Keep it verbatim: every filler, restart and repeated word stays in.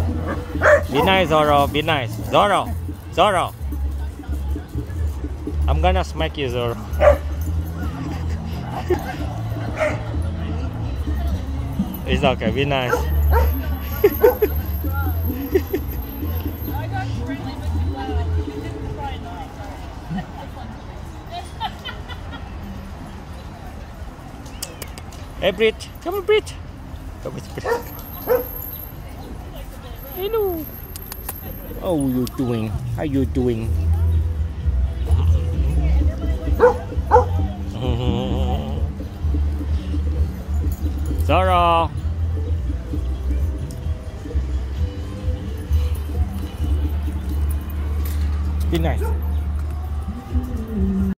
Be nice, Zorro. Be nice. Zorro. Zorro. I'm gonna smack you, Zorro. It's okay. Be nice. Hey, Brit. Come on, Brit. Come on, Brit. Hello. How you doing? How you doing? Zorro. Be nice.